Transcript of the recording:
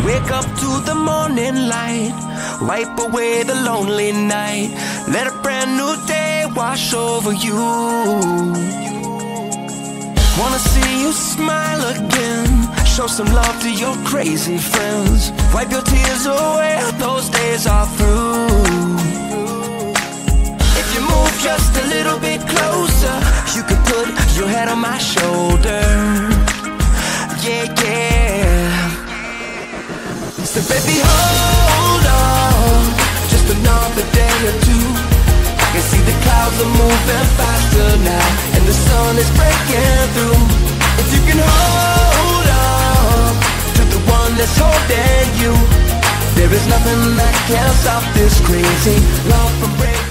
Wake up to the morning light, wipe away the lonely night, let a brand new day wash over you. Wanna see you smile again, show some love to your crazy friends, wipe your tears away, those days are through. If you move just a little bit closer, you could put your head on my shoulder. Yeah, yeah. So baby, hold on, just another day or two. I can see the clouds are moving faster now, and the sun is breaking through. If you can hold on to the one that's holding you, there is nothing that can stop this crazy love from breaking.